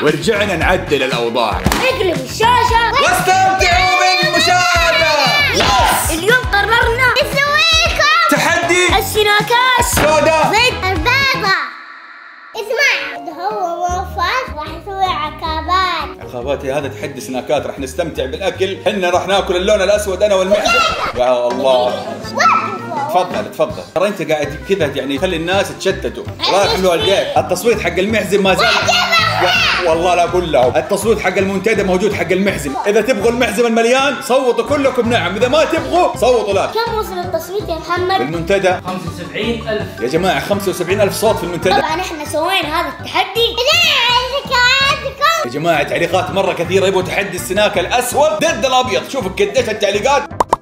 ورجعنا نعدل الاوضاع. اقلب الشاشة واستمتعوا بالمشاهدة. اليوم قررنا نسويكم تحدي السناكات السوداء ضد البيضة. اسمع، إذا هو ما فاز راح يسوي عقابات. عقاباتي هذا تحدي سناكات، راح نستمتع بالاكل، احنا راح ناكل اللون الاسود انا والمحزن. يا الله. تفضل ترى انت قاعد كذا يعني خلي الناس تشتتوا. الله يرحم والديك. التصويت حق المحزن ما زال. والله لا اقول لهم التصويت حق المنتدى موجود حق المحزن، اذا تبغوا المحزن المليان صوتوا كلكم نعم، اذا ما تبغوا صوتوا لا. كم وصل التصويت يا محمد؟ المنتدى 75,000 يا جماعه، 75,000 صوت في المنتدى. طبعا احنا سوينا هذا التحدي. يا جماعه تعليقات مره كثيره يبغوا تحدي السناك الاسود ضد الابيض. شوفوا قديش التعليقات.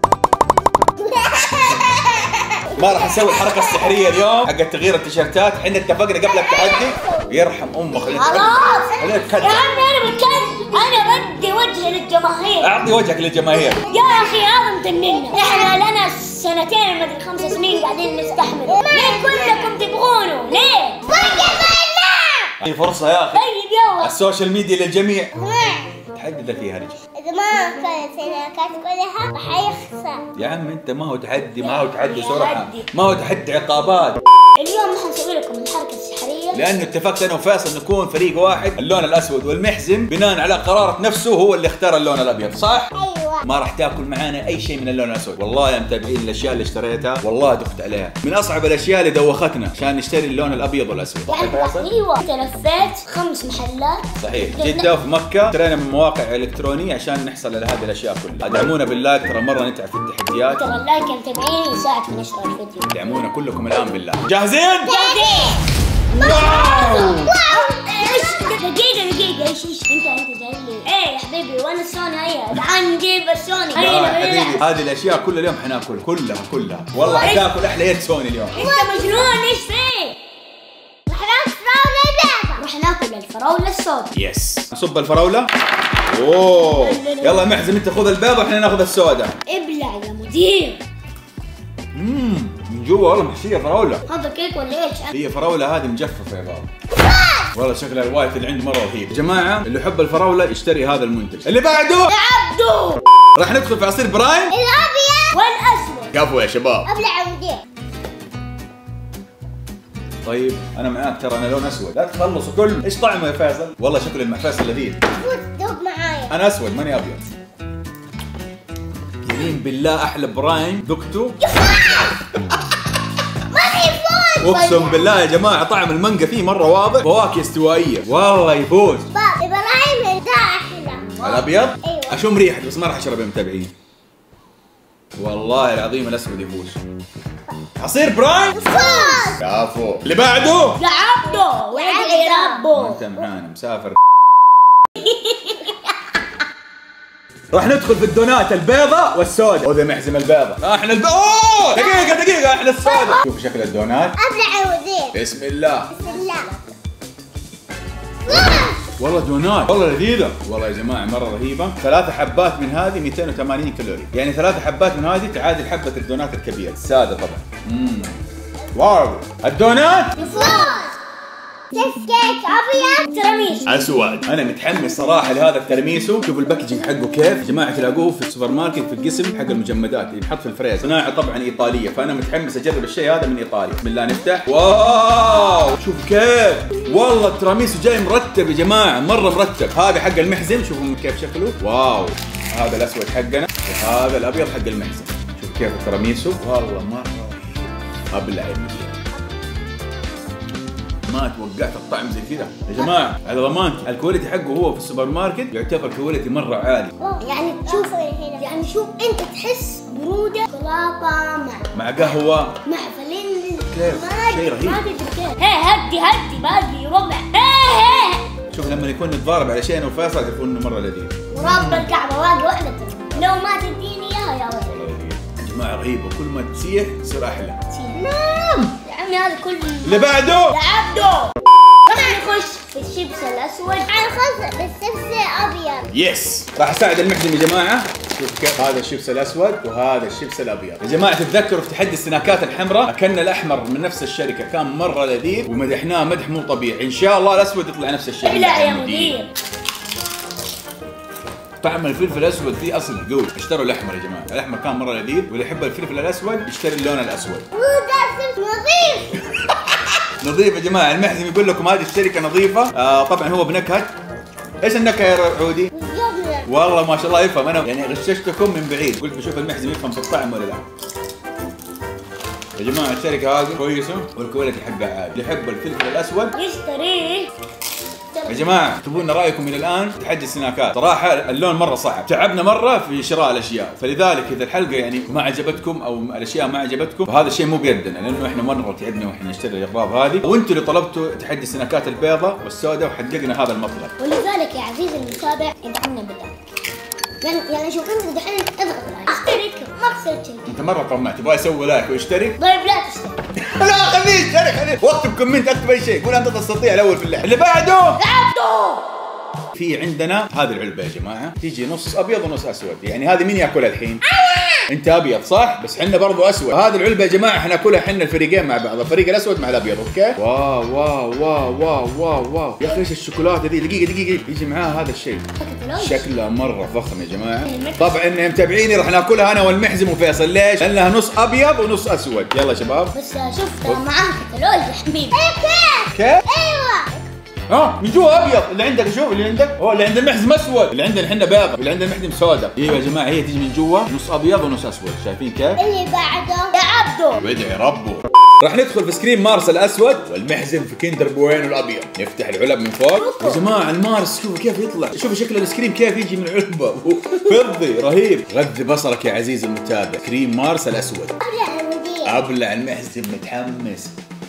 ما راح نسوي الحركه السحريه اليوم حق تغيير التيشيرتات، احنا اتفقنا قبل التحدي. يرحم امك خلاص يا عمي انا بتكلم، انا بدي وجه للجماهير. اعطي وجهك للجماهير يا اخي هذا متننا، احنا لنا سنتين مدري 5 سنين قاعدين نستحمل، ليه كلكم تبغونه؟ ليه؟ هي فرصه يا اخي. طيب يلا السوشيال ميديا للجميع. تحدد فيها رجل. إذا ما أكل السناكات كلها راح يخسر. يا عم انت ما هو تحدي، ما هو تحدي صراحه، ما هو تحدي عقابات. اليوم حنسوي لكم الحركة السحرية، لانه اتفقت انا وفيصل نكون فريق واحد، اللون الاسود والمحزن بناء على قرارة نفسه هو اللي اختار اللون الابيض، صح؟ أيوة. ما راح تاكل معانا اي شيء من اللون الاسود، والله يا متابعين الاشياء اللي اشتريتها والله دخت عليها، من اصعب الاشياء اللي دوختنا عشان نشتري اللون الابيض والاسود. أيوة. أنت لفيت 5 محلات. صحيح، جدة وفي مكة اشترينا من مواقع الكترونية عشان نحصل على هذه الاشياء كلها. دعمونا باللايك، ترى مرة نتعب في التحديات. ترى اللايك يا متابعين يساعد في نشر الفيديو. دعمونا كلكم الان بالله. جاهزين؟ واو! دقيقة ايش انت جاي لي؟ ايه يا حبيبي وانا السوني هيا، تعال نجيب السوني هيا. يا حبيبي هذه الاشياء كل اليوم حناكل كلها والله حتاكل احلى يد سوني اليوم. انت مجنون ايش فيه؟ راح ناكل فراولة بيضة. راح ناكل الفراولة السوداء. يس. نصب الفراولة. اوه يلا محزن انت خذ البيضة واحنا ناخذ السوداء. ابلع يا مدير. من جوا والله محشية فراولة. هذا كيك ولا ايش؟ هي فراولة هذه مجففة يا بابا. والله شكلها الوايت اللي عندي مرة رهيب. يا جماعة اللي يحب الفراولة يشتري هذا المنتج. اللي بعده يا عبدو راح ندخل في عصير برايم الابيض والاسود. كفو يا شباب. ابلع يا مدير. طيب انا معاك، ترى انا لون اسود، لا تخلصوا كل. ايش طعمه يا فيصل؟ والله شكل المحفاس لذيذ. دوب معايا. انا اسود ماني ابيض. يمين بالله احلى برايم ذقته. اقسم بالله يا جماعه طعم المانجا فيه مره واضح، فواكه استوائيه والله يفوز. ابراهيم ده احلى. الابيض؟ ايوه. اشم ريحته بس ما راح اشرب يا متابعين. والله العظيم الاسود يفوز. عصير برايم فوز. كفو. اللي بعده يا عبدو وادعي ربه. انت معانا مسافر. راح ندخل في الدونات البيضة والسوداء. وذا محزم البيضة. احنا اوه دقيقة احنا السوداء. شوف شكل الدونات. ابلع يا مدير. بسم الله. بسم الله. والله دونات والله لذيذة، والله يا جماعة مرة رهيبة. 3 حبات من هذه 280 كالوري، يعني 3 حبات من هذه تعادل حبة الدونات الكبيرة السادة طبعا. واو الدونات يفوز. كيك ابيض تراميسو اسود. انا متحمس صراحه لهذا الترميسو. شوفوا الباكجينج حقه كيف يا جماعه، تلاقوه في السوبر ماركت في القسم حق المجمدات اللي ينحط في الفريز. صناعه طبعا ايطاليه، فانا متحمس اجرب الشيء هذا من ايطاليا. بسم الله نفتح. واو شوف كيف، والله التراميسو جاي مرتب يا جماعه، مره مرتب. هذا حق المحزن شوفوا كيف شكله. واو هذا الاسود حقنا وهذا الابيض حق المحزن. شوف كيف التراميسو، والله مره ابلع يا مدير. ما توقعت الطعم زي كذا يا جماعه، على ضمانتي الكواليتي حقه هو في السوبر ماركت يعتبر كواليتي مره عالي. يعني تشوف يعني شوف انت تحس بروده شوكولاته مع قهوه مع فانيليا. كيف شيء رهيب. ما ادري كيف. هدي باقي ربع. شوف لما يكون نتضارب على شيء انا وفيصل يكون انه مره لذيذ. ورب الكعبه باقي واحده لو ما تديني اياها يا ولد. والله لذيذ يا جماعه رهيبه، كل ما تسيح تصير احلى. نعم يا عمي هذا كله. اللي بعده يا عبدو راح نخش في الشيبس الاسود. انا خلص بالشيبس الابيض. يس، راح اساعد المحزم يا جماعه. شوف كيف هذا الشيبس الاسود وهذا الشيبس الابيض. يا جماعه تتذكروا في تحدي السناكات الحمراء اكلنا الاحمر من نفس الشركه، كان مره لذيذ ومدحناه مدح مو طبيعي. ان شاء الله الاسود يطلع نفس الشيء. لا يا مدير، طعم الفلفل الاسود فيه اصل قوي. اشتروا الاحمر يا جماعه، الاحمر كان مره لذيذ، واللي يحب الفلفل الاسود يشتري اللون الاسود. نظيف. نظيف يا جماعه، المحزم يقول لكم هذه الشركه نظيفه. طبعا هو بنكهه. ايش النكهه يا عودي؟ والله ما شاء الله يفهم. انا يعني غششتكم من بعيد، قلت بشوف المحزم يفهم في الطعم ولا لا. يا جماعه الشركه هذه كويسه والكواليتي حقها عالي، اللي يحب الفلفل الاسود يشتريه. يا جماعه تبون رايكم من الان تحدي السناكات. صراحه اللون مره صعب، تعبنا مره في شراء الاشياء، فلذلك اذا الحلقه يعني ما عجبتكم او الاشياء ما عجبتكم فهذا الشيء مو بيدنا، لانه احنا مره تعبنا واحنا نشتري الاغراض هذه، وانتم اللي طلبتوا تحدي السناكات البيضاء والسوداء وحققنا هذا المطلب. ولذلك يا عزيزي المتابع ادعمنا بالله. يعني شوف انت دحين اضغط لايك، اشترك، ما خسرت شيء. انت مره طمعت، تبغى اسوي لايك واشترك؟ طيب لا تشترك. لا خليه يشترك، خليه واكتب كومنت، اكتب اي شيء، قول انت تستطيع الاول في اللعبه. اللي بعده في عندنا هذه العلبه يا جماعه، تيجي نص ابيض ونص اسود. يعني هذه مين ياكلها الحين؟ انت ابيض صح؟ بس حنا برضو اسود. هذه العلبه يا جماعه حناكلها حنا الفريقين مع بعض، الفريق الاسود مع الابيض. اوكي؟ واو واو واو واو واو واو يا اخي ايش الشوكولاته ذي؟ دقيقه يجي معاها هذا الشيء، شكلها مره فخم يا جماعه. طبعا اللي متابعيني راح ناكلها انا والمحزم وفيصل. ليش؟ لانها نص ابيض ونص اسود. يلا يا شباب. بس شوف معاها كتالوج يا حبيبي. كيف؟ ايوه من جوا ابيض. اللي عندك شوف، اللي عندك هو اللي عند المحزم اسود، اللي عندنا احنا بيض، اللي عند المحزم سوداء. ايوه يا جماعه هي تيجي من جوا نص ابيض ونص اسود، شايفين كيف؟ اللي بعده يا عبدو وادعي ربه. راح ندخل في سكريم مارس الاسود والمحزم في كندر بوينو الابيض. نفتح العلب من فوق يا جماعه. المارس شوفوا كيف يطلع، شوفوا شكل السكريم كيف يجي من العلبه، فضي رهيب. غذي بصرك يا عزيزي المتابع. كريم مارس الاسود. ابلع المحزم متحمس.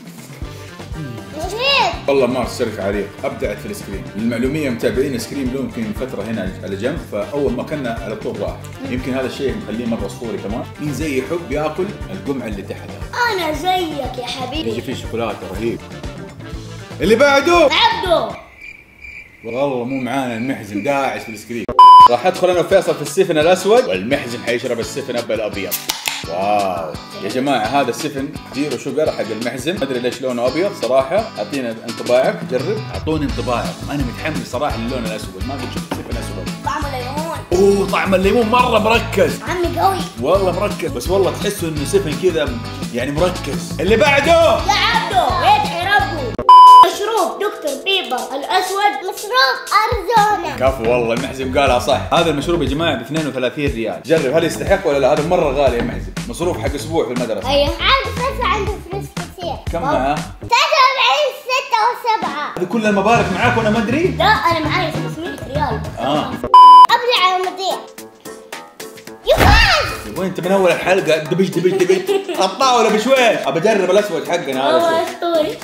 والله ما صرف عليك، ابدعت في السكريم. للمعلوميه متابعين السكريم له يمكن فتره هنا على جنب، فاول ما كنا على طول راح. يمكن هذا الشيء مخليه مره اسطوري كمان. مين زي يحب ياكل القمعه اللي تحتها؟ انا زيك يا حبيبي. يجي فيه شوكولاته رهيب. اللي بعده عبدو. والله مو معانا المحزم، داعس في السكريم. راح ادخل انا وفيصل في السفن الاسود والمحزم حيشرب السفن اب الابيض. واو يا جماعه هذا السفن زيرو شوجر حق المحزم، ما ادري ليش لونه ابيض صراحه. اعطينا انطباعك، جرب اعطوني انطباعك. انا متحمس صراحه للون الاسود، ما قد شفت سفن اسود. طعم الليمون. اوه طعم الليمون مره مركز. عمي قوي والله مركز، بس والله تحسوا انه سفن كذا يعني مركز. اللي بعده يا عبدو يدعي ربه. مشروب دكتور بيبر الاسود، مشروب ارزونا. كفو والله المحزم قالها صح. هذا المشروب يا جماعه ب 32 ريال. جرب هل يستحق ولا لا؟ هذا مره غالي يا محزم، مصروف حق اسبوع في المدرسه. ايوه عاد فيصل عنده فلوس كثير. كم معاه؟ 43 6 و7. هذه كل المبالغ معاك وانا ما ادري؟ لا انا معايا 500 ريال. ابلع المذيع. يفوز. وين انت من اول الحلقه دبش الطاوله بشويش. ابى اجرب الاسود حقنا هذا. والله اسطوري.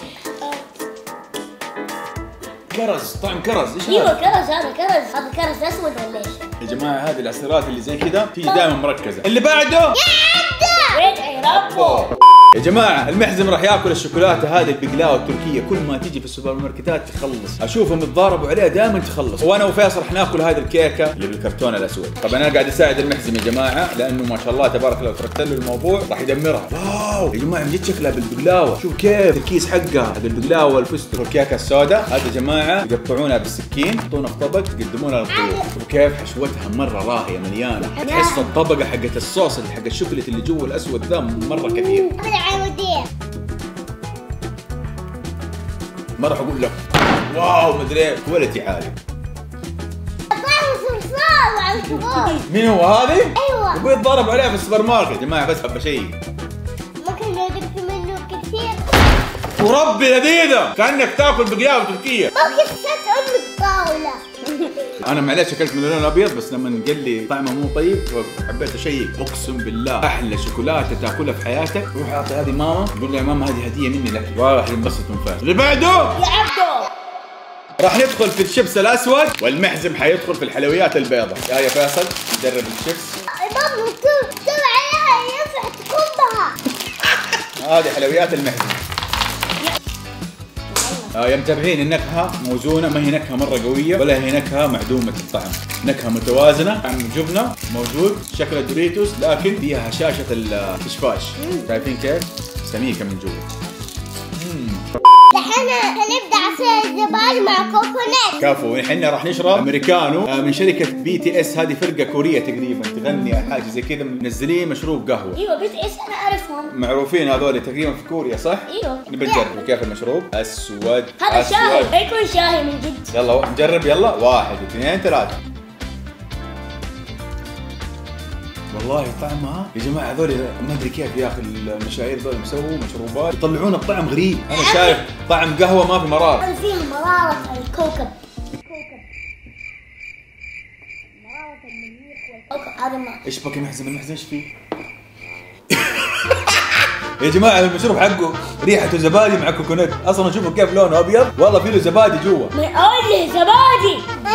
كرز، طعم كرز. ايش ايوه هذا؟ كرز. هذا كرز اسود ولا ايش؟ يا جماعه هذه العصيرات اللي زي كذا تيجي دائما مركزه. اللي بعده يدعي ربه. يا جماعه المحزم راح ياكل الشوكولاته هذه البقلاوه التركيه، كل ما تيجي في السوبر ماركتات تخلص، اشوفهم يتضاربوا عليها دائما تخلص. وانا وفيصل راح ناكل هذه الكيكه اللي بالكرتون الاسود. طبعا انا قاعد اساعد المحزم يا جماعه، لانه ما شاء الله تبارك الله تركت له الموضوع راح يدمرها. واو يا جماعه من جد شكلها بالبقلاوه، شوف كيف الكيس حقها حق البقلاوه والفستق. الكيكه السوداء هذه يا جماعه يقطعونها بالسكين، يحطونها في طبق يقدمونها للضيوف. شوف كيف حشوتها مره راهيه مليانه، تحس الطبقه حقت الصوص اللي حق الشوكولاته اللي جوا الاسود ذا مره كثير. ما راح اقول لك واو مدري كواليتي عالي. مين هو هذه؟ ايوه يبغى يتضارب عليها في السوبر ماركت. يا جماعه بس حب شيء ممكن لو جبت منه كثير. وربي لذيذه كانك تاكل بقلاوه تركيه. ممكن تحط ام الطاوله. انا معليش اكلت من اللون الابيض، بس لما قال لي طعمه مو طيب حبيت اشيك. اقسم بالله احلى شوكولاته تاكلها في حياتك. روح اعطي هذه ماما، قول لها يا ماما هذه هديه مني لك، راح ينبسط من فيها. اللي بعده يا عبدو راح ندخل في الشيبس الاسود والمحزم حيدخل في الحلويات البيضاء. يا فيصل جرب الشيبس. ماما كتب عليها ينفع تكبها. هذه حلويات المحزم. يا متابعين النكهه موزونه، ما هي نكهه مره قويه ولا هي نكهه معدومه الطعم، نكهه متوازنه. طعم جبنه موجود، شكل دوريتوس لكن فيها هشاشه الفشفاش. شايفين كيف؟ سميكه من جوا. دحين هنبدا عصير الزبادي مع كوكونات. كفو. الحين راح نشرب امريكانو من شركه BTS، هذه فرقه كوريه تقريبا تغني حاجه زي كذا، منزلين مشروب قهوه. ايوه BTS انا اعرفهم، معروفين هذول تقريبا في كوريا صح؟ ايوه. نبي نجرب كيف المشروب. اسود. هذا شاي، يكون شاي من جد. يلا نجرب. يلا 1 2 3. والله طعمها يا جماعه هذول ما ادري كيف يا اخي المشاهير ذول مسووا مشروبات يطلعون الطعم غريب. انا شايف طعم قهوه ما في مراره. فيها مراره الكوكب. مراره المريخ والكوكب هذا ما. ايش بك محزن؟ المحزن ايش فيه؟ يا جماعه المشروب حقه ريحته زبادي مع كوكونات، اصلا شوفوا كيف لونه ابيض، والله فيه له زبادي جوا. من اول زبادي.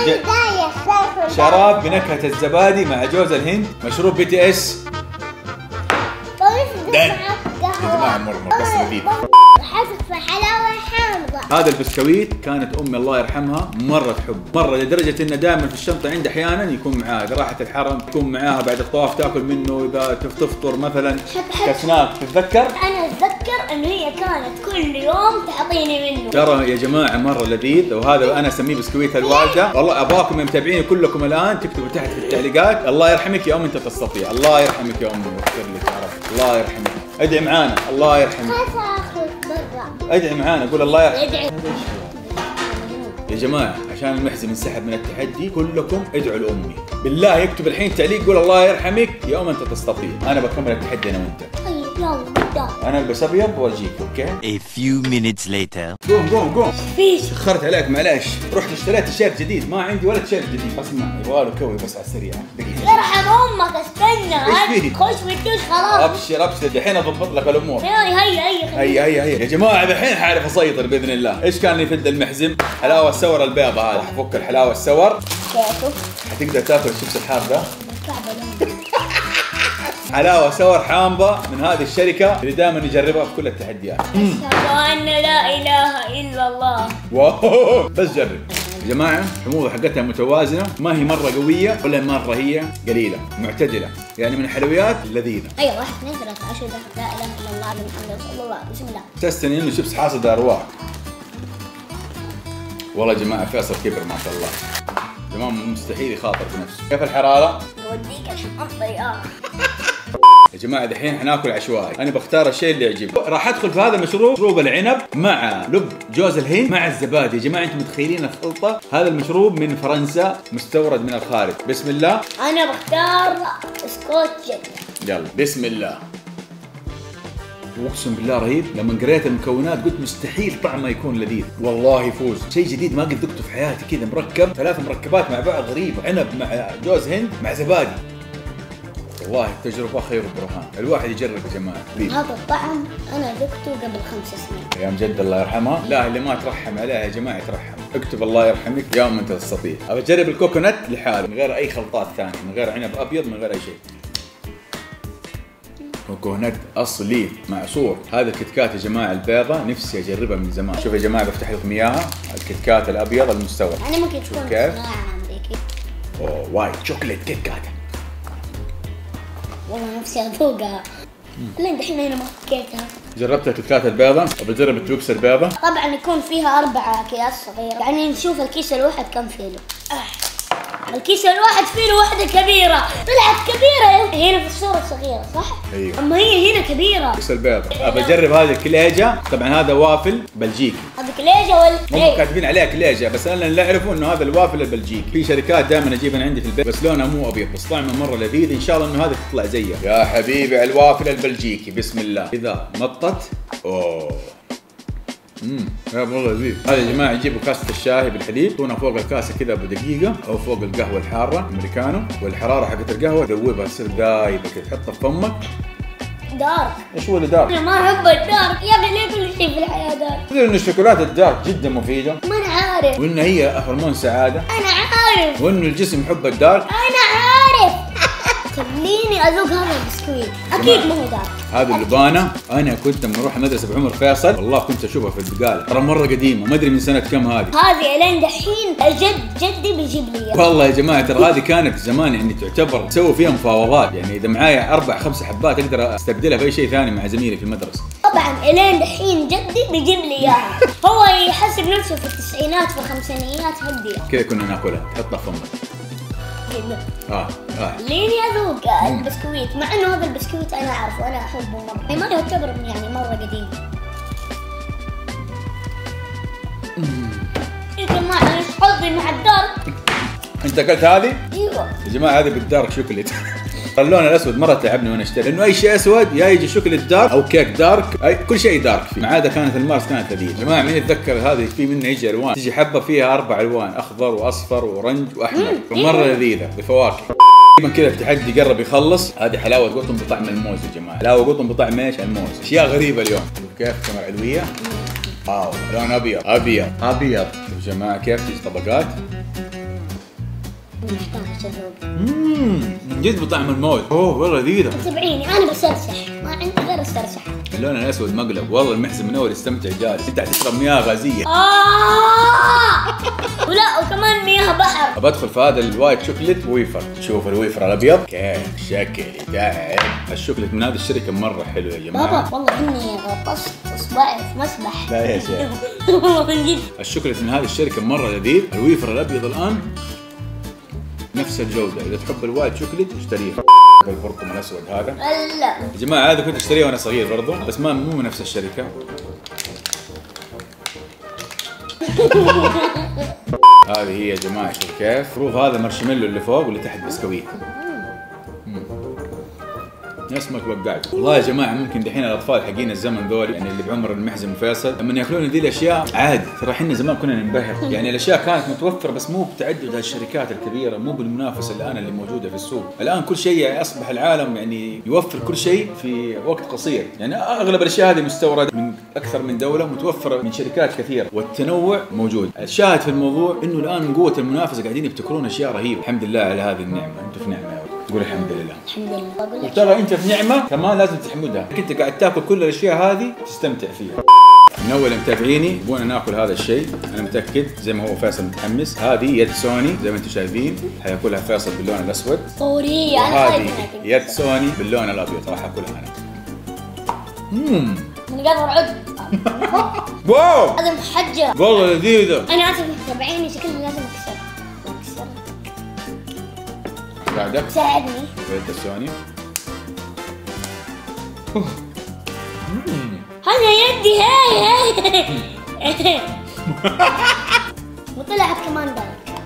شراب بنكهه الزبادي مع جوز الهند، مشروب BTS. يا جماعه مر بس لذيذ. حاسس في حلاوه حامضه. هذا البسكويت كانت امي الله يرحمها مره تحب، مره لدرجه انه دائما في الشنطه عندي احيانا يكون معاها، اذا راحت الحرم يكون معاها بعد الطواف تاكل منه، اذا تفطر مثلا كسناك. تتذكر؟ انا اتذكر انه هي كانت كل يوم تعطيني منه. ترى يا جماعه مره لذيذ، وهذا انا اسميه بسكويت الوالده. والله اباكم يا متابعيني كلكم الان تكتبوا تحت في التعليقات الله يرحمك يا ام انت تستطيع، الله يرحمك يا امي ويغفر لك يا رب، الله يرحمك. ادعي معانا الله يرحمك. خايفه اخذ برا. ادعي معانا قول الله يرحمك. ادعي. يا جماعه عشان المحزن انسحب من التحدي كلكم ادعوا لامي بالله. يكتب الحين تعليق قول الله يرحمك يا ام انت تستطيع. انا بكمل التحدي انا وانت. طيب يلا. انا البس ابيض واجيك اوكي؟ A few minutes later. قوم فيش. اخرت عليك معلش، رحت اشتريت تيشيرت جديد، ما عندي ولا تيشيرت جديد. اسمع يبغى له كوي بس على السريع دقيقه. يرحم امك استنى. ايش فيه؟ خش بالدوش خلاص. ابشر الحين اضبط لك الامور. هيا يا جماعه الحين حاعرف اسيطر باذن الله. ايش كان يفد المحزم؟ حلاوه السور البيضة هذا، حفك الحلاوه السور. كيفه؟ حتقدر تاكل الشيبس الحار ده. حلاوه سور حامضه من هذه الشركه اللي دائما نجربها في كل التحديات. أشهد أن لا إله إلا الله. واو بس جرب يا جماعه. الحموضه حقتها متوازنه، ما هي مره قويه ولا مره هي قليله، معتدله، يعني من الحلويات اللذيذه. أيوة 1 2 3 أشهد أن لا إله إلا الله محمد رسول الله. بسم الله. تستني انه شيبس حاصد ارواح. والله يا جماعه فيصل كبر ما شاء الله، تمام مستحيل يخاطر بنفسه. كيف الحراره؟ أوديك الشنطة يا يا جماعه دحين حناكل عشوائي، انا بختار الشيء اللي يعجبني. راح ادخل في هذا المشروب، مشروب العنب مع لب جوز الهند مع الزبادي. يا جماعه انتم متخيلين الخلطه؟ هذا المشروب من فرنسا مستورد من الخارج. بسم الله. أنا بختار سكوتش. يلا بسم الله. واقسم بالله رهيب، لما قريت المكونات قلت مستحيل طعمه يكون لذيذ، والله يفوز. شيء جديد ما قد ذقته في حياتي كذا، مركب 3 مركبات مع بعض غريبه، عنب مع جوز هند مع زبادي. والله التجربة خير برهان، الواحد يجرب يا جماعة. هذا الطعم أنا ذقته قبل 5 سنين. يا مجد الله يرحمها، لا اللي ما ترحم عليها يا جماعة يترحم. اكتب الله يرحمك يا أم أنت تستطيع. أبى أجرب الكوكونات لحاله من غير أي خلطات ثانية، من غير عنب أبيض، من غير أي شيء. كوكونات أصلي معصور. هذا الكتكات يا جماعة البيضة نفسي أجربها من زمان. شوف يا جماعة بفتح لكم إياها، الكتكات الأبيض المستورد. يعني ممكن تكون صناعة أمريكي. أوه وايت شوكليت كتكات. والله نفسي أذوقها. لين دحين أنا ما فكيتها. جربت الكتكات البيضة وبجرب التويكس البيضة. طبعا يكون فيها 4 أكياس صغيرة، يعني نشوف الكيس الواحد كم فيه له. الكيس الواحد فيه له واحدة كبيرة، طلعت كبيرة هنا في الصورة صغيرة صح؟ ايوه. أما هي هنا كبيرة. تويكس البيضة. ابى اجرب هذه الكليجة، طبعا هذا وافل بلجيكي. هذا كليجة هم كاتبين عليها كليجة، بس انا اللي اعرفه انه هذا الوافل البلجيكي. في شركات دائما اجيبها عندي في البيت بس لونها مو ابيض، بس طعمه مرة لذيذ، ان شاء الله انه هذا تطلع زيه. يا حبيبي الوافل البلجيكي بسم الله. اذا نطت اوه يا والله لذيذ. هذا يا جماعه يجيبوا كاسه الشاي بالحليب، يحطونها فوق الكاسه كذا بدقيقه او فوق القهوه الحاره امريكانو، والحراره حقت القهوه تذوبها تصير دايبه كذا، تحطها في فمك. دارك. ايش هو اللي دارك؟ انا ما احب الدارك يا اخي، ليه كل شيء في الحياه دارك؟ تدري ان الشوكولاته الدارك جدا مفيده؟ ما انا عارف. وان هي هرمون سعاده. انا عارف. وانه الجسم يحب الدارك. انا عارف. خليني اذوق هذا البسكويت، اكيد ما هو دارك. هذه اللبانه انا كنت لما اروح المدرسه بعمر فيصل والله كنت اشوفها في البقاله، ترى مره قديمه، ما ادري من سنه كم هذه. هذه الين دحين جدي بيجيب لي اياها. والله يا جماعه ترى هذه كانت زمان يعني تعتبر تسوي فيها مفاوضات، يعني اذا معايا 4 5 حبات اقدر استبدلها باي شيء ثاني مع زميلي في المدرسه. طبعا الين دحين جدي بيجيب لي اياها. هو يحسب نفسه في التسعينات في الخمسينيات هديه. كذا كنا ناكلها، تحطها في فمك. خليني اذوق البسكويت، مع انه هذا البسكويت انا اعرفه وانا احبه مره، ما يعتبر يعني مره قديم. يا جماعه ايش حظي مع الدارك؟ انت اكلت هذه؟ ايوه يا جماعه هذه بالدارك شوكليت. اللون الاسود مره تعبني وانا اشتري، لانه اي شيء اسود يا يجي شوكليت دارك او كيك دارك، كل شيء دارك فيه، ما عدا كانت المارس كانت هذه. يا جماعه مين يتذكر هذه؟ في منها يجي الوان، تجي حبه فيها 4 الوان، اخضر واصفر واورنج واحمر، ومره لذيذه بفواكه. تقريبا كذا التحدي قرب يخلص. هذه حلاوه قطن بطعم الموز يا جماعه، حلاوه قطن بطعم ايش؟ الموز. اشياء غريبه اليوم، كيف كاميرا علويه؟ واو لون ابيض ابيض ابيض. شوف يا جماعه كيف تجي طبقات. من جد بطعم الموز. اوه والله لذيذه. تبعيني انا بسرسح، ما عندي غير استرسح. اللون الاسود مقلب، والله المحزن من اول يستمتع جالس، انت تشرب مياه غازيه. ولا وكمان مياه بحر. بدخل في هذا الوايت شوكليت ويفر، شوف الويفر الابيض كيف شكل تعب. الشوكليت من هذه الشركه مره حلو يا جماعه. بابا والله اني غطست اصبعي في مسبح. لا يا شيخ. والله من جد. الشوكليت من هذه الشركه مره لذيذ. الويفر الابيض الان نفس الجوده، اذا تحب الوايت شوكليت اشتريه. البرقم الاسود هذا لا يا جماعه هذا كنت اشتريه وانا صغير برضه، بس مو من نفس الشركه. هذه هي يا جماعه، شوف كيف. المفروض هذا مارشميلو اللي فوق واللي تحت بسكويت. اسمك وقعت. والله يا جماعه ممكن دحين الاطفال حقين الزمن ذول، يعني اللي بعمر المحزن وفيصل، لما ياكلون ذي الاشياء عادي. ترى احنا زمان كنا ننبهر، يعني الاشياء كانت متوفره بس مو بتعدد الشركات الكبيره، مو بالمنافسه الان اللي موجوده في السوق. الان كل شيء يعني اصبح العالم يعني يوفر كل شيء في وقت قصير، يعني اغلب الاشياء هذه مستورده من اكثر من دوله، متوفره من شركات كثيره، والتنوع موجود. الشاهد في الموضوع انه الان من قوه المنافسه قاعدين يبتكرون اشياء رهيبه. الحمد لله على هذه النعمه. انتم في نعمه، قول الحمد لله. الحمد لله. وترى انت في نعمه كمان لازم تحمدها، انت قاعد تاكل كل الاشياء هذه تستمتع فيها. من اول متابعيني يبغون ناكل هذا الشيء، انا متاكد زي ما هو فيصل متحمس. هذه يد سوني زي ما انتم شايفين، حياكلها فيصل باللون الاسود. طوريه. وهذه يد سوني باللون الابيض، راح اكلها انا. من قبل عد. واو هذا محجر والله لذيذه. انا اسف متابعيني، شكلي لازم اكسر. ساعدك ساعدني. يد سوني. هذا يدي هاي وطلعت كمان دارك.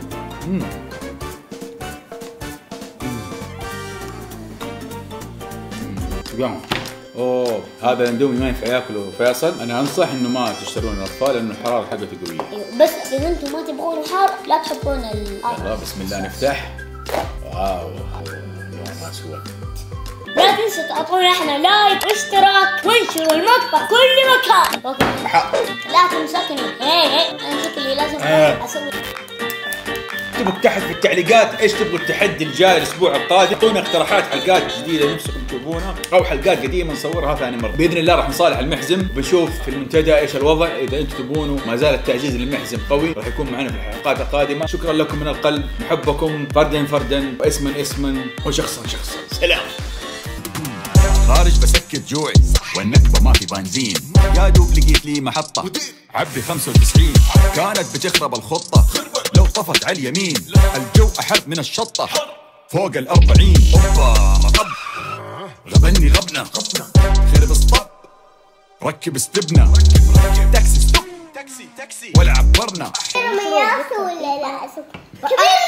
اوه هذا الاندومي ما ينفع ياكله فيصل، انا انصح انه ما تشترون الاطفال لانه الحراره حقته قويه. ايوه بس اذا انتم ما تبغون الحار لا تحطون يلا بسم الله نفتح. واو لون اسود. لا تنسوا تعطونا احنا لايك واشتراك وانشروا المقطع كل مكان. لا تمسكني. انا شكلي لازم اسوي. اكتبوا تحت في التعليقات ايش تبغوا التحدي الجاي الاسبوع القادم، اعطونا اقتراحات حلقات جديده نفسكم تشوفونها او حلقات قديمه نصورها ثاني مره. باذن الله راح نصالح المحزم، بنشوف في المنتدى ايش الوضع. اذا انتم تبونوا ما زال التعزيز للمحزم قوي، راح يكون معنا في الحلقات القادمه. شكرا لكم من القلب، نحبكم فردا فردا واسما وشخصا سلام. خارج بسكت جوعي والنكبة ما في بنزين، يا دوب لقيت لي محطة عبي 95 كانت بتخرب الخطة لو طفت على اليمين، الجو أحر من الشطة فوق 40. اوبا مطب غبني غبنة خرب الصب ركب استبنة تاكسي ستوب تاكسي ولا عبرنا. ولا لا